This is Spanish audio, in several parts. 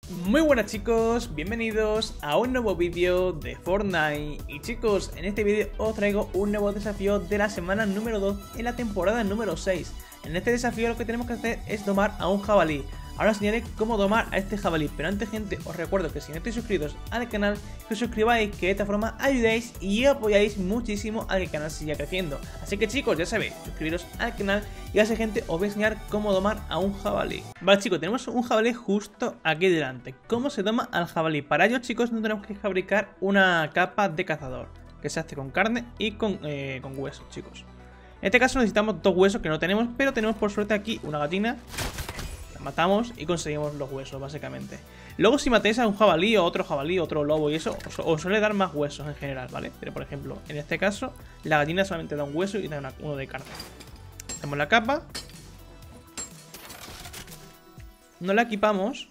Muy buenas chicos, bienvenidos a un nuevo vídeo de Fortnite. Y chicos, en este vídeo os traigo un nuevo desafío de la semana número 2 en la temporada número 6. En este desafío lo que tenemos que hacer es domar a un jabalí. Ahora os enseñaré cómo domar a este jabalí, pero antes gente os recuerdo que si no estáis suscritos al canal, que os suscribáis, que de esta forma ayudáis y apoyáis muchísimo a que el canal siga creciendo. Así que chicos, ya sabéis, suscribiros al canal y así gente os voy a enseñar cómo domar a un jabalí. Vale chicos, tenemos un jabalí justo aquí delante. ¿Cómo se doma al jabalí? Para ello chicos no tenemos que fabricar una capa de cazador, que se hace con carne y con huesos chicos. En este caso necesitamos dos huesos que no tenemos, pero tenemos por suerte aquí una gallina. Matamos y conseguimos los huesos básicamente. Luego si matáis a un jabalí o otro lobo y eso, os suele dar más huesos en general, ¿vale? Pero por ejemplo, en este caso, la gallina solamente da un hueso y da uno de carne. Hacemos la capa. Nos la equipamos.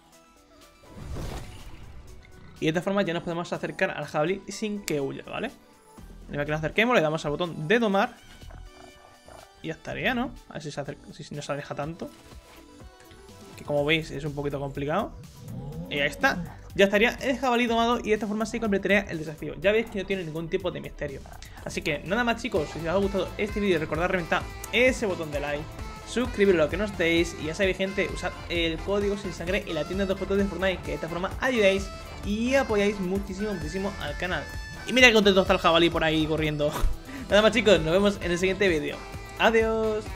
Y de esta forma ya nos podemos acercar al jabalí sin que huya, ¿vale? Una vez que nos acerquemos le damos al botón de domar. Y ya estaría, ¿no? A ver si no se aleja tanto. Que como veis es un poquito complicado. Y ahí está. Ya estaría el jabalí domado y de esta forma se completaría el desafío. Ya veis que no tiene ningún tipo de misterio. Así que nada más chicos, si os ha gustado este vídeo recordad reventar ese botón de like, suscribiros a lo que no estéis y ya sabéis gente, usad el código sin sangre en la tienda de objetos de Fortnite, que de esta forma ayudáis y apoyáis muchísimo al canal. Y mira que contento está el jabalí por ahí corriendo. Nada más chicos, nos vemos en el siguiente vídeo. Adiós.